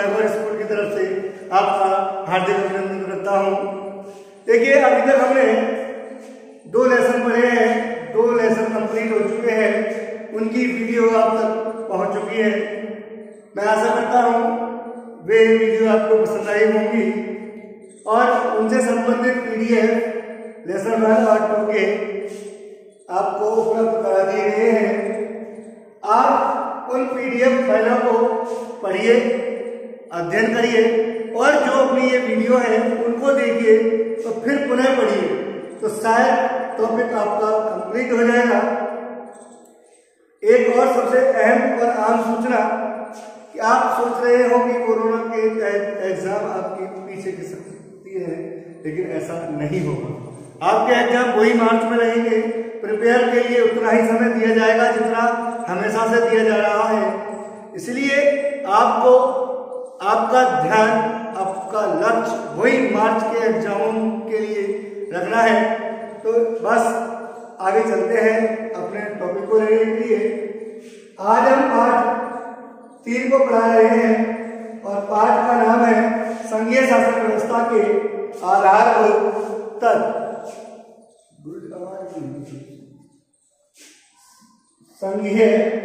Triber school की तरफ से आपका हार्दिक अभिनंदन करता हूँ। देखिए, अभी तक हमने 2 लेसन पढ़े हैं, 2 लेसन कंप्लीट हो चुके हैं, उनकी वीडियो आप तक पहुँच चुकी है। मैं आशा करता हूँ वे वीडियो आपको पसंद आई होंगी और उनसे संबंधित PDF लेसन 1 और 2 के आपको उपलब्ध करा दिए गए हैं। आप उन PDF फाइलों को पढ़िए, अध्ययन करिए और जो अपनी ये वीडियो है उनको देखिए तो फिर पुनः पढ़िए, तो शायद टॉपिक आपका कंप्लीट हो जाएगा। एक और सबसे अहम और आम सूचना कि आप सोच रहे हो कि कोरोना के एग्जाम आपकी पीछे खिसक सकती है, लेकिन ऐसा नहीं होगा। आपके एग्जाम वही मार्च में रहेंगे। प्रिपेयर के लिए उतना ही समय दिया जाएगा जितना हमेशा से दिया जा रहा है। इसलिए आपको आपका ध्यान, आपका लक्ष्य वही मार्च के एग्जामों के लिए रखना है। तो बस आगे चलते हैं अपने टॉपिक को लेने के लिए। आज हम पाठ 3 को पढ़ा रहे हैं और पाठ का नाम है संघीय शासन व्यवस्था के आधारभूत तत्व। संघीय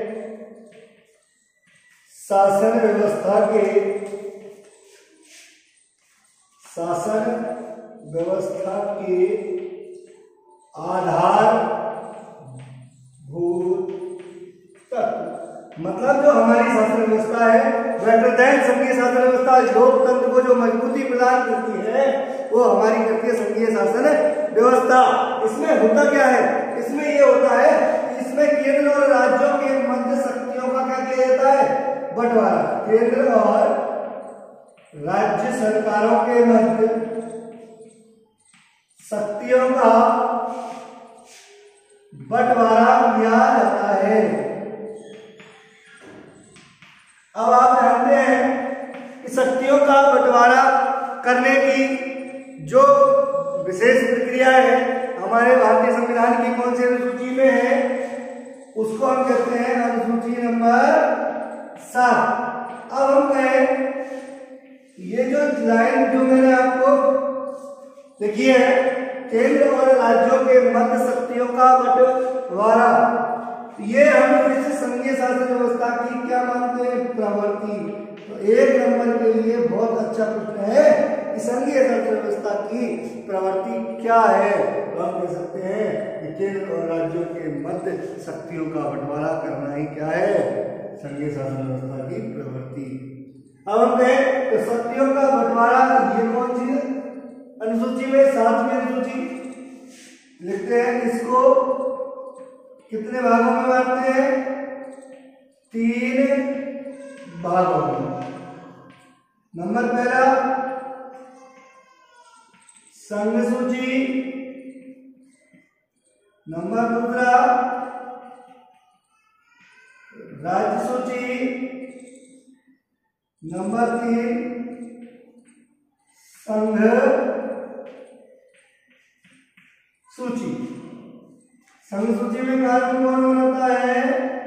शासन व्यवस्था के आधारभूत तत्व, मतलब जो हमारी शासन व्यवस्था है बेटर देन संघीय शासन व्यवस्था, लोकतंत्र को जो मजबूती प्रदान करती है वो हमारी करती है संघीय शासन व्यवस्था। इसमें होता क्या है? इसमें ये होता है कि इसमें केंद्र और राज्यों के मध्य शक्तियों का क्या किया जाता है? बंटवारा। केंद्र और राज्य सरकारों के मध्य शक्तियों का बंटवारा किया जाता है। अब आप जानते हैं कि शक्तियों का बंटवारा करने की जो विशेष प्रक्रिया है हमारे भारतीय संविधान की कौन सी अनुसूची में है, उसको हम कहते हैं अनुसूची नंबर 7। अब हम कहें ये जो लाइन जो मैंने आपको लिखी है, केंद्र और राज्यों के मध्य शक्तियों का बंटवारा, ये हम इस संघीय शासन व्यवस्था की क्या मानते हैं? प्रवृत्ति। तो 1 नंबर के लिए बहुत अच्छा प्रश्न है कि संघीय शासन व्यवस्था की प्रवृत्ति क्या है? तो हम कह सकते हैं कि केंद्र और राज्यों के मध्य शक्तियों का बंटवारा करना ही क्या है? संघीय शासन व्यवस्था की प्रवृत्ति। अब हम कहें तो शक्तियों का बंटवारा ये कौन सी अनुसूची में? 7वीं अनुसूची। लिखते हैं इसको कितने भागों में बांटते हैं? 3 भागों में। नंबर पहला संघ सूची, नंबर दूसरा राज्य सूची, नंबर 3 संघ सूची। संघ सूची में कानून कौन बनाता है?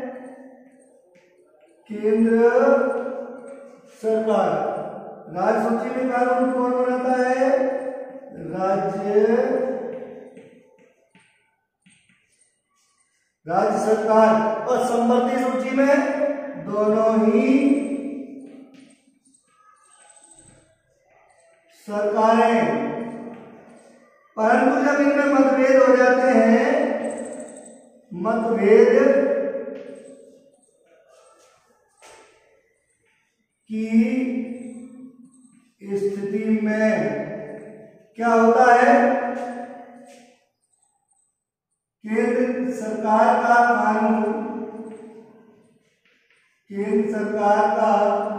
केंद्र सरकार। राज्य सूची में कानून कौन बनाता है? राज्य सरकार। और समवर्ती सूची में दोनों ही सरकारें। परंतु जब इनमें मतभेद हो जाते हैं, मतभेद की स्थिति में क्या होता है? केंद्र सरकार का कानून, केंद्र सरकार का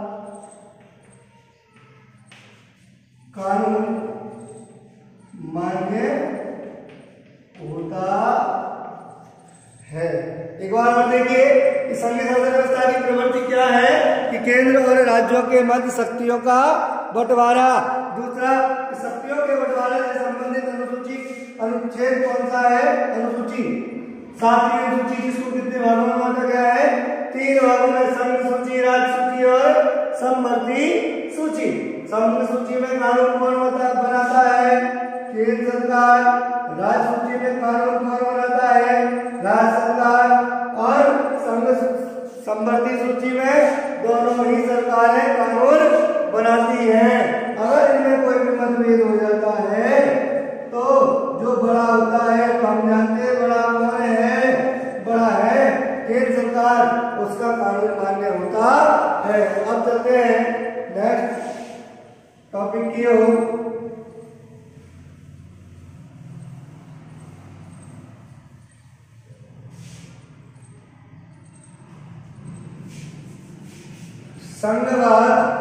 कानून मान्य होता है। एक बार और देखिए कि संघीय शासन व्यवस्था की प्रवृत्ति क्या है कि केंद्र और राज्यों के मध्य शक्तियों का बंटवारा। दूसरा, शक्तियों के बंटवारे से संबंधित अनुसूची अनुच्छेद कौन सा है? अनुसूची 7वीं अनुसूची, जिसको कितने भागों में बांटा गया है? 3 भागों में। संघ सूची, राज्य सूची और समवर्ती सूची। समग्र सूची में कानून कौन बनाता है? केंद्र सरकार। राज्य सूची में कानून कौन बनाता है? राज्य सरकार। और समवर्ती सूची में दोनों ही सरकारें कानून बनाती हैं। अगर इनमें कोई भी मतभेद हो जाता है तो जो बड़ा होता है, तो हम जानते हैं बड़ा कौन है? बड़ा है केंद्र सरकार, उसका कानून मान्य होता है। अब चलते हैं नेक्स्ट टॉपिक की ओर। संघवाद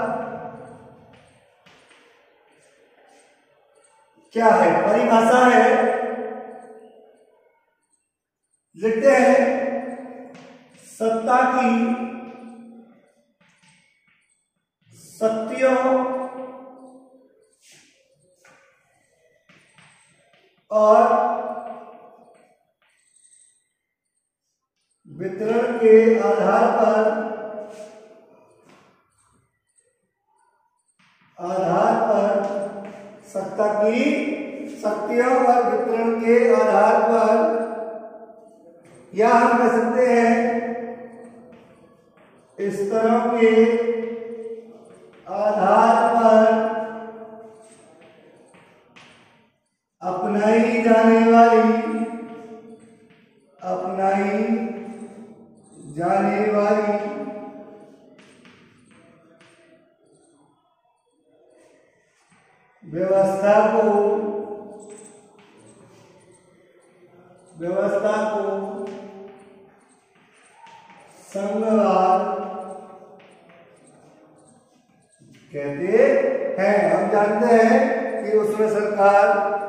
क्या है? परिभाषा है, लिखते हैं सत्ता की शक्तियों और वितरण के आधार पर सत्ता की शक्तियों और वितरण के आधार पर, या हम कह सकते हैं स्तरों के आधार पर अपनाई जाने वाली व्यवस्था को संघवाद कहते हैं। हम जानते हैं कि उसमें सरकार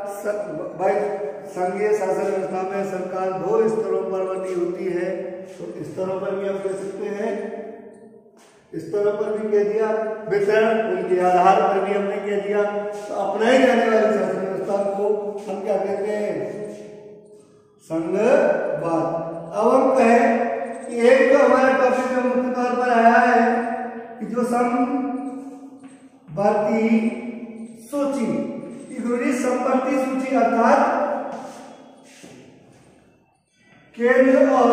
संघीय शासन व्यवस्था में सरकार 2 स्तरों पर बनी होती है। तो स्तरों पर भी हम कह सकते हैं, स्तरों पर भी कह दिया, वितरण उनके आधार पर भी हमने कह दिया। तो अपनाई जाने वाली शासन व्यवस्था को हम क्या कहते हैं? संघवाद। अब हम कहें कि एक जो हमारे टॉपिक में मुख्य तौर पर आया है कि जो समवर्ती सूची, समवर्ती सूची अर्थात केंद्र और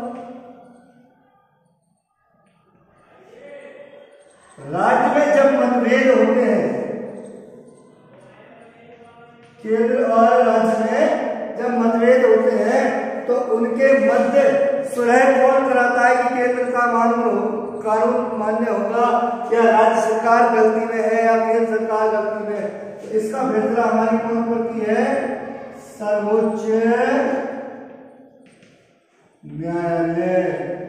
राज्य में जब मतभेद होते हैं, केंद्र और राज्य में जब मतभेद होते हैं तो उनके मध्य सुलह कौन कराता है कि केंद्र का कानून मान्य होगा या राज्य सरकार गलती में है या केंद्र सरकार गलती में है? तो इसका फैसला हमारी कौन करती है? सर्वोच्च न्यायालय।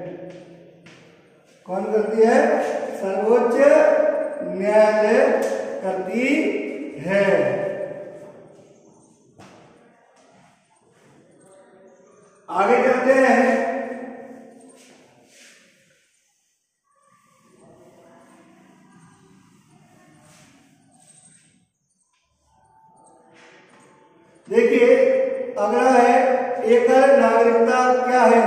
कौन करती है? सर्वोच्च न्यायालय करती है। आगे चलते हैं। देखिए अगला है एकल नागरिकता क्या है?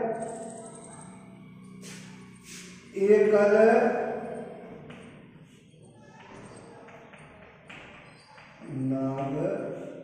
एकल नागरिकता।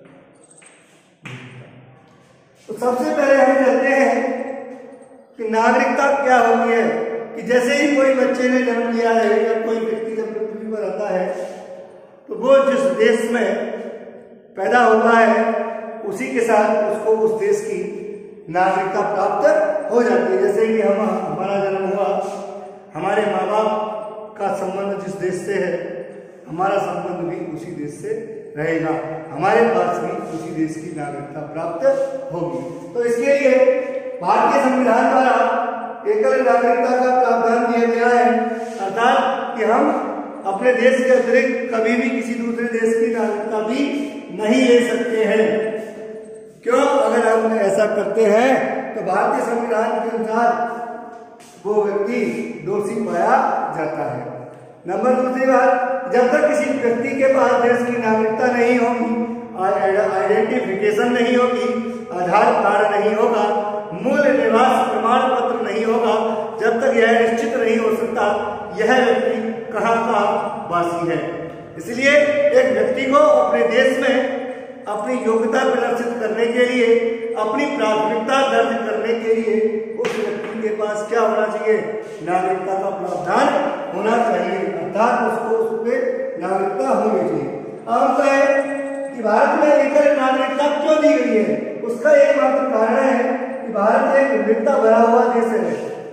तो सबसे पहले हम कहते हैं कि नागरिकता क्या होती है कि जैसे ही कोई बच्चे ने जन्म लिया है या कोई व्यक्ति जब पृथ्वी पर आता है तो वो जिस देश में पैदा हुआ है उसी के साथ उसको उस देश की नागरिकता प्राप्त हो जाती है। जैसे कि हमारा जन्म हुआ, हमारे माँ बाप का संबंध जिस देश से है, हमारा संबंध भी उसी देश से रहेगा, हमारे पास भी उसी देश की नागरिकता प्राप्त होगी। तो इसके लिए भारतीय संविधान द्वारा एकल नागरिकता का प्रावधान दिया गया है, अर्थात कि हम अपने देश के अतिरिक्त कभी भी किसी दूसरे देश की नागरिकता भी नहीं ले सकते हैं। क्यों? अगर हम ऐसा करते हैं तो भारतीय संविधान के अनुसार वो व्यक्ति दोषी पाया जाता है। नंबर दूसरी बात, जब तक किसी व्यक्ति के पास देश की नागरिकता नहीं होगी, आइडेंटिफिकेशन नहीं होगी, आधार कार्ड नहीं होगा, मूल निवास प्रमाण पत्र नहीं होगा, जब तक यह निश्चित नहीं हो सकता यह व्यक्ति कहाँ का वासी है। इसलिए एक व्यक्ति को अपने देश में अपनी योग्यता प्रदर्शित करने के लिए, अपनी प्राथमिकता दर्ज करने के लिए उस व्यक्ति के पास क्या होना चाहिए? नागरिकता का प्रावधान होना चाहिए, अर्थात उसको उस पर नागरिकता होनी चाहिए। अब कहें कि भारत में एकल नागरिकता क्यों दी गई है? उसका एकमात्र कारण है कि भारत एक विविधता भरा हुआ देश है।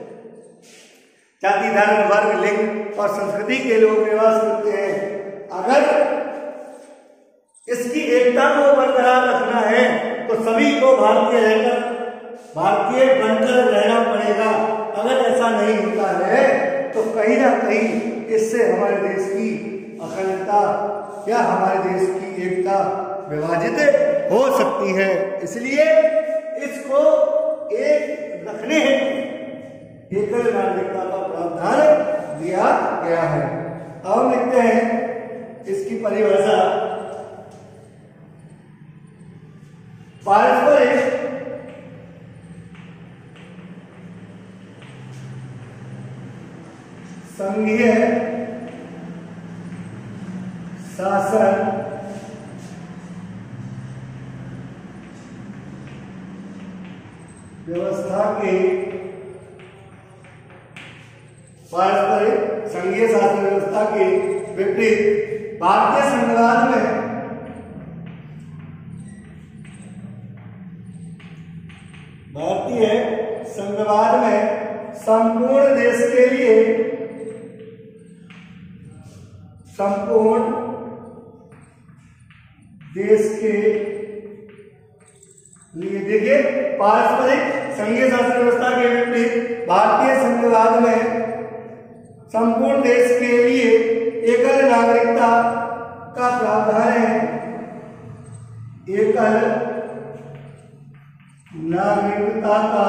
जाति, धर्म, वर्ग, लिंग और संस्कृति के लोग निवास करते हैं। अगर इसकी एकता को बरकरार रखना है तो सभी को भारतीय बनकर रहना पड़ेगा। अगर ऐसा नहीं होता है तो कहीं ना कहीं इससे हमारे देश की अखंडता या हमारे देश की एकता विभाजित हो सकती है। इसलिए इसको एक रखने हेतु एकल नागरिकता का प्रावधान दिया गया है। अब हम लिखते हैं इसकी परिभाषा। पारस्परिक संघीय शासन व्यवस्था के पारस्परिक संघीय शासन व्यवस्था के विपरीत भारतीय संविधान में संपूर्ण देश के लिए देखिए, पारस्परिक संघीय शासन व्यवस्था के विपरीत भारतीय संविधान में संपूर्ण देश के लिए एकल नागरिकता का प्रावधान है। एकल नागरिकता का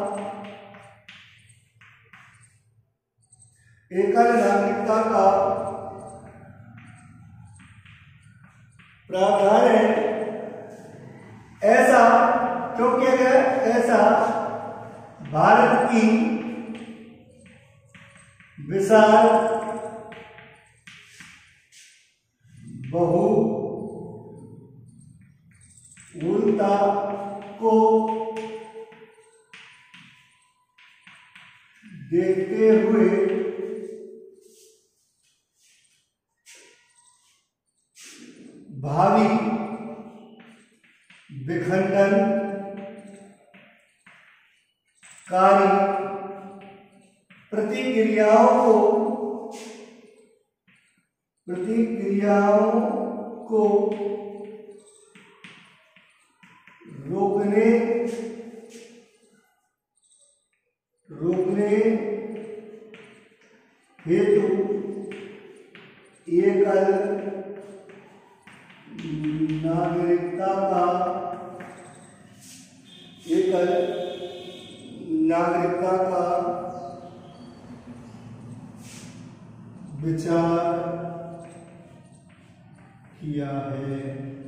प्रावधान है। ऐसा क्यों किया गया? ऐसा भारत की विशाल बहुलता को देखते हुए भावी विखंडनकारी प्रतिक्रियाओं को रोकने हेतु एकल नागरिकता का विचार किया है।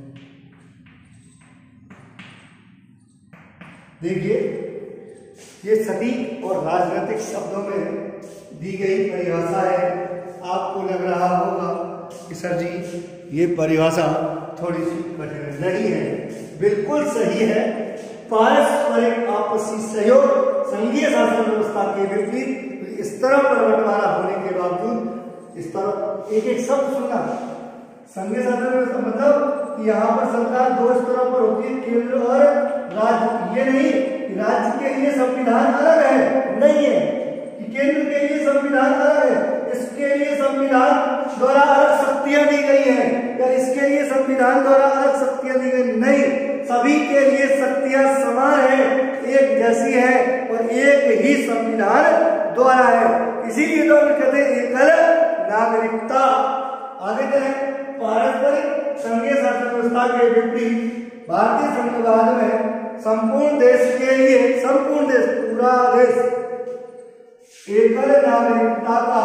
देखिए, ये सटीक और राजनीतिक शब्दों में दी गई परिभाषा है। आपको लग रहा होगा कि सर जी ये परिभाषा थोड़ी सी कठिन नहीं है, बिल्कुल सही है। पारस्परिक आपसी सहयोग संघीय शासन व्यवस्था के विपरीत इस तरह पर बंटवारा होने के बावजूद इस तरह एक शब्द सुनना। संघीय शासन व्यवस्था मतलब कि यहाँ पर सरकार दो स्तरों पर होती है, केंद्र और राज्य। ये नहीं कि राज्य के लिए संविधान अलग है, नहीं है कि केंद्र के लिए संविधान अलग है, इसके लिए संविधान द्वारा अलग शक्तियां दी गई है या इसके लिए संविधान द्वारा अलग शक्तियां दी गई, नहीं, सभी के लिए शक्तियां समान है, एक जैसी है और एक ही संविधान द्वारा है। इसीलिए तो हम कहते हैं एकल नागरिकता। आगे चले, पारस्परिक संघीय शासन व्यवस्था के विपरीत भारतीय संविधान में संपूर्ण देश के लिए, संपूर्ण देश, पूरा देश एकल नागरिकता का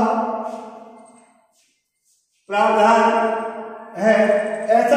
प्रावधान है। ऐसा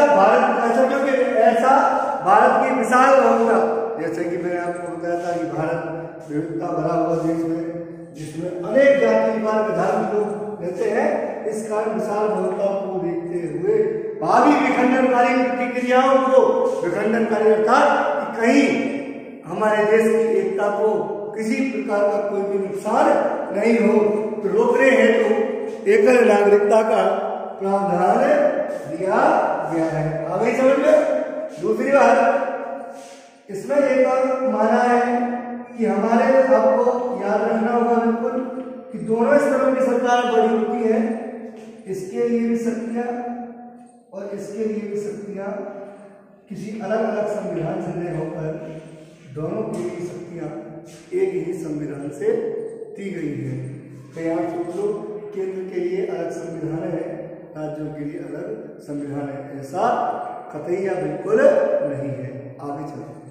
भारत की विशाल बहुलता, जैसे कि मैंने आपको बताया था कि भारत विविधता भरा हुआ देश में जिसमें अनेक जाति विधान लोग रहते हैं। इस कारण विशाल बहुलता को देखते हुए भावी विखंडनकारी प्रतिक्रियाओं को विखंडनकारी अर्थात कहीं हमारे देश की एकता को किसी प्रकार का कोई भी नुकसान नहीं हो तो रोकने हेतु एकल नागरिकता का प्रावधान दिया गया है। आगे समझ में। दूसरी बात इसमें एक और माना है कि हमारे आपको याद रखना होगा बिल्कुल कि दोनों स्तरों की सरकार बड़ी होती है, इसके लिए भी शक्तियां और इसके लिए भी शक्तियां किसी अलग अलग संविधान से नहीं होकर दोनों की भी शक्तियां एक ही संविधान से दी गई है। तो यहाँ सोच लो केंद्र के लिए अलग संविधान है, राज्यों के लिए अलग संविधान है, ऐसा कतई बिल्कुल नहीं है। आगे चलते हैं।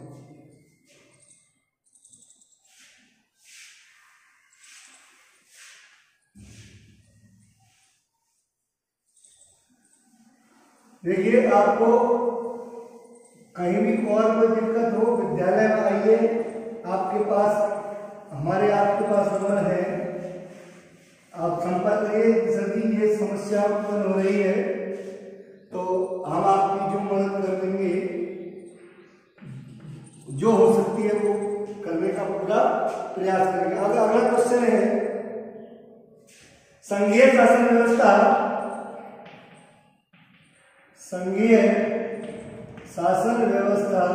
देखिए आपको कहीं भी और कोई दिक्कत हो विद्यालय में आइए, आपके पास हमारे आपके पास नंबर है, आप संपर्क करिए। सर जी ये समस्या उत्पन्न हो रही है तो हम आपकी जो मदद कर देंगे, जो हो सकती है वो करने का पूरा प्रयास करेंगे। अगला क्वेश्चन है संघीय शासन व्यवस्था। संघीय शासन व्यवस्था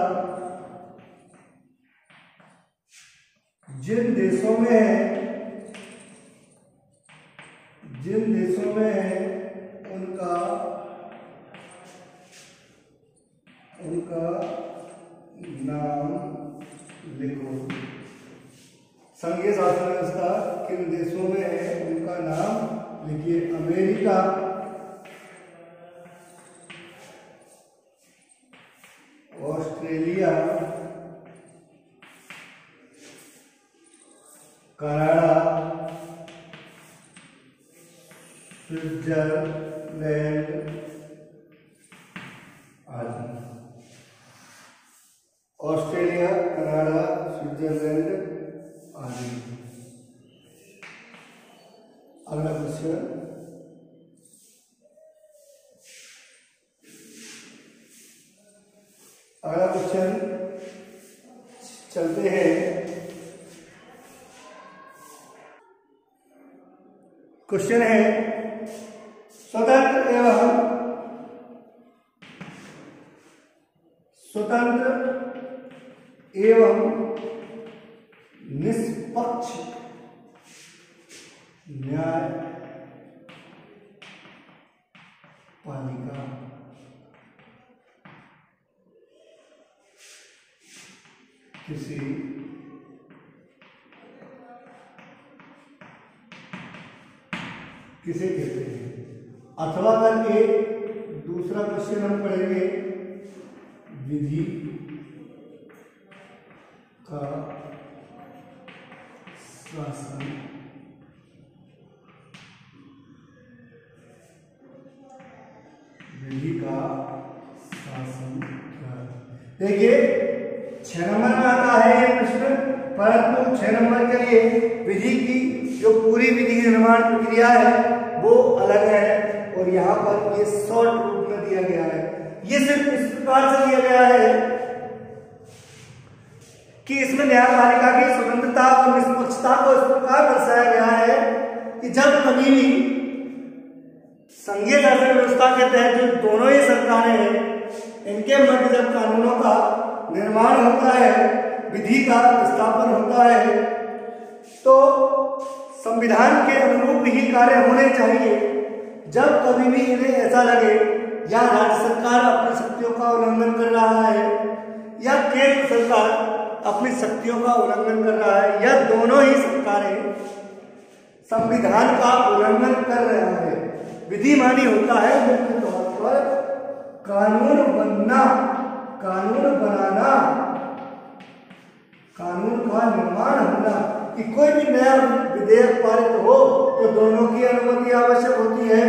जिन देशों में है उनका नाम लिखो। संघीय शासन व्यवस्था किन देशों में है उनका नाम लिखिए। अमेरिका, ऑस्ट्रेलिया, कनाडा, स्विट्जरलैंड आदि। ऑस्ट्रेलिया, कनाडा, स्विट्जरलैंड आदि। अगला क्वेश्चन, चलते हैं। क्वेश्चन है स्वतंत्र एवं निष्पक्ष न्यायपालिका किसे कहते हैं? अथवा करके दूसरा क्वेश्चन हम पढ़ेंगे विधि का शासन। विधि का शासन क्या? देखिए 6 नंबर में आता है ये प्रश्न, परंतु 6 नंबर के लिए विधि की जो पूरी विधि निर्माण प्रक्रिया है वो अलग है और यहाँ पर ये शॉर्ट रूप में दिया गया है। ये सिर्फ इस प्रकार से दिया गया है कि इसमें न्यायपालिका की स्वतंत्रता और निष्पक्षता को इस प्रकार दर्शाया गया है कि जब कभी भी संघीय शासन व्यवस्था के तहत जो दोनों ही सरकारें हैं इनके मध्य जब कानूनों का निर्माण होता है, विधि का स्थापन होता है, तो संविधान के अनुरूप ही कार्य होने चाहिए। जब कभी भी इन्हें ऐसा लगे या राज्य सरकार अपनी शक्तियों का उल्लंघन कर रहा है या केंद्र सरकार अपनी शक्तियों का उल्लंघन कर रहा है या दोनों ही सरकारें संविधान का उल्लंघन कर रहा है, विधि मानी होता है मुख्य तौर पर कानून बनाना, कानून का निर्माण होना। कि कोई भी नया विधेयक पारित हो तो दोनों की अनुमति आवश्यक होती है,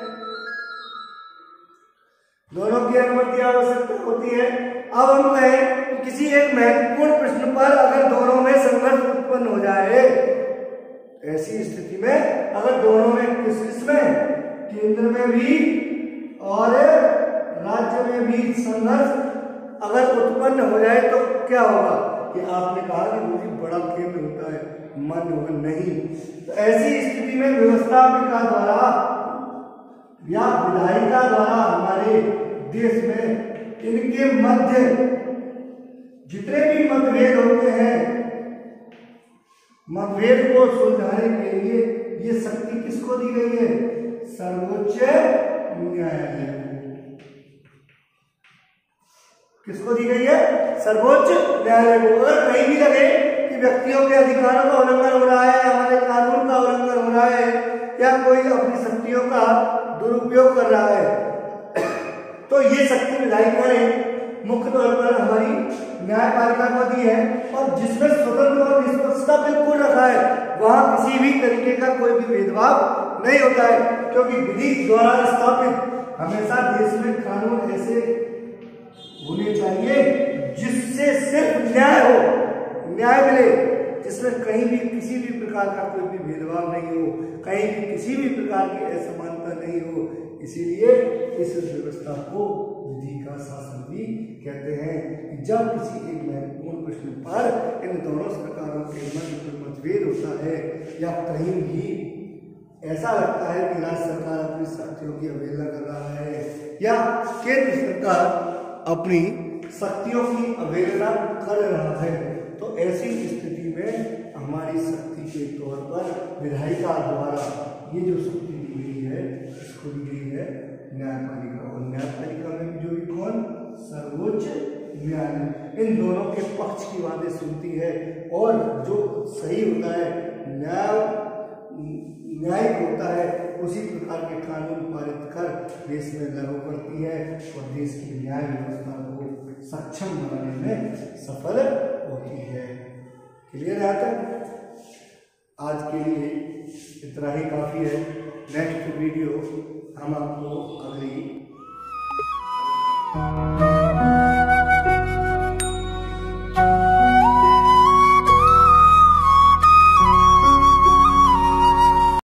दोनों की अनुमति आवश्यक होती है। अब हम कहें किसी एक महत्वपूर्ण प्रश्न पर अगर दोनों में संघर्ष उत्पन्न हो जाए ऐसी स्थिति में अगर दोनों में किस में केंद्र में भी और राज्य में भी संघर्ष अगर उत्पन्न हो जाए तो क्या होगा कि आपने कहा कि मुझे बड़ा केंद्र होता है, मन होगा नहीं। तो ऐसी स्थिति में व्यवस्थापिका द्वारा या विधायिका द्वारा हमारे देश में इनके मध्य जितने भी मतभेद होते हैं, मतभेद को सुलझाने के लिए ये शक्ति किसको दी गई है? सर्वोच्च न्यायालय। किसको दी गई है? सर्वोच्च न्यायालय को। अगर कहीं भी लगे कि व्यक्तियों के अधिकारों का उल्लंघन हो रहा है, हमारे कानून का उल्लंघन हो रहा है, या कोई अपनी शक्तियों का दुरुपयोग कर रहा है, तो ये शक्ति विधायिका ने मुख्य तौर पर हमारी न्यायपालिका को दी है, और जिसमें स्वतंत्र और निष्पक्षता बिल्कुल रखा है, वहां किसी भी तरीके का कोई भी भेदभाव नहीं होता है, क्योंकि विधि द्वारा स्थापित हमेशा देश में कानून ऐसे होने चाहिए जिससे सिर्फ न्याय हो, न्याय मिले, जिसमें कहीं भी किसी भी प्रकार का कोई भी भेदभाव नहीं हो, कहीं भी किसी भी प्रकार की असमानता नहीं हो। इसीलिए इस व्यवस्था को विधि का शासन भी कहते हैं कि जब किसी एक महत्वपूर्ण प्रश्न पर इन दोनों सरकारों के मध्य कोई मतभेद होता है या कहीं भी ऐसा लगता है कि राज्य सरकार अपनी शक्तियों की अवहेलना कर रहा है या केंद्र सरकार अपनी शक्तियों की अवहेलना कर रहा है, तो ऐसी स्थिति में हमारी शक्ति के तौर पर विधायिका द्वारा ये जो शक्ति दी गई है, इसको दी गई है न्यायपालिका। और न्यायपालिका में भी जो भी कौन? सर्वोच्च न्यायालय इन दोनों के पक्ष की बातें सुनती है, और जो सही होता है, न्यायिक होता है, उसी प्रकार के कानून पारित कर देश में लागू करती है और देश की न्याय व्यवस्था को सक्षम बनाने में सफल होती है। क्लियर है? तक आज के लिए इतना ही काफी है। नेक्स्ट वीडियो हम आपको अगली